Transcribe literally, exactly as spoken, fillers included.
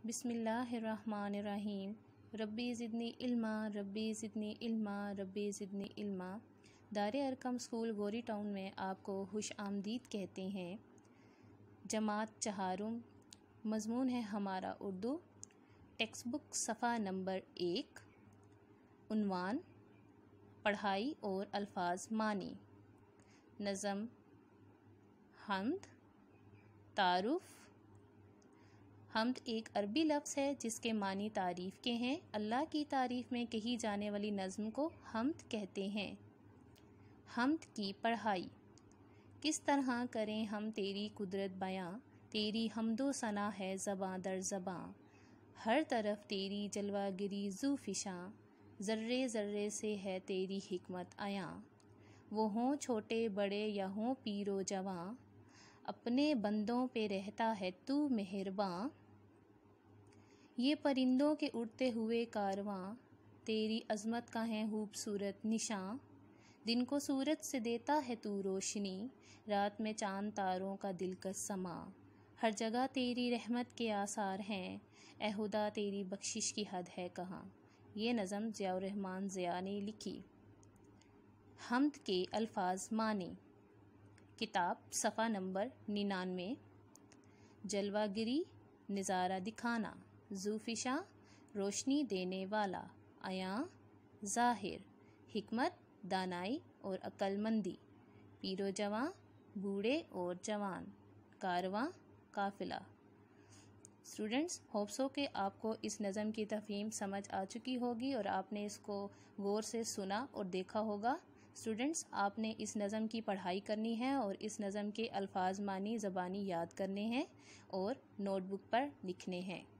بسم اللہ الرحمن الرحیم۔ ربی زدنی علما ربی زدنی علما ربی زدنی علما۔ دار ارقم اسکول گوری ٹاؤن میں آپ کو خوش آمدید کہتے ہیں۔ جماعت چہارم، مضمون ہے ہمارا اردو، ٹیکسٹ بک صفحہ نمبر ایک، عنوان پڑھائی اور الفاظ معنی۔ نظم حمد، تعارف۔ حمد ایک عربی لفظ ہے جس کے معنی تعریف کے ہیں۔ اللہ کی تعریف میں کہی جانے والی نظم کو حمد کہتے ہیں۔ حمد کی پڑھائی۔ کس طرح کریں ہم تیری قدرت بیاں، تیری حمد و ثنا ہے زباں در زباں، ہر طرف تیری جلوہ گری ذو فشاں، ذرے ذرے سے ہے تیری حکمت عیاں، وہ ہوں چھوٹے بڑے یا ہوں پیر و جواں، اپنے بندوں پہ رہتا ہے تو مہرباں، یہ پرندوں کے اڑتے ہوئے کارواں، تیری عظمت کا ہے خوبصورت نشاں، دن کو سورج سے دیتا ہے تو روشنی، رات میں چاند تاروں کا دلکش سماں، ہر جگہ تیری رحمت کے آثار ہیں، اے خدا تیری بخشش کی حد ہے کہاں۔ یہ نظم ضیاء الرحمن ضیاء نے لکھی۔ حمد کے الفاظ معنی۔ کتاب صفحہ نمبر ننانوے۔ جلوہ گری نظارہ دکھانا، ذو فشاں روشنی دینے والا، عیاں ظاہر، حکمت دانائی اور عقل مندی، پیر و جواں بوڑھے اور جوان، کارواں قافلہ۔ اسٹوڈنٹس، ہوپ سو کہ آپ کو اس نظم کی تفہیم سمجھ آ چکی ہوگی اور آپ نے اس کو غور سے سنا اور دیکھا ہوگا۔ اسٹوڈنٹس، آپ نے اس نظم کی پڑھائی کرنی ہے اور اس نظم کے الفاظ معنی زبانی یاد کرنے ہیں اور نوٹ بک پر لکھنے ہیں۔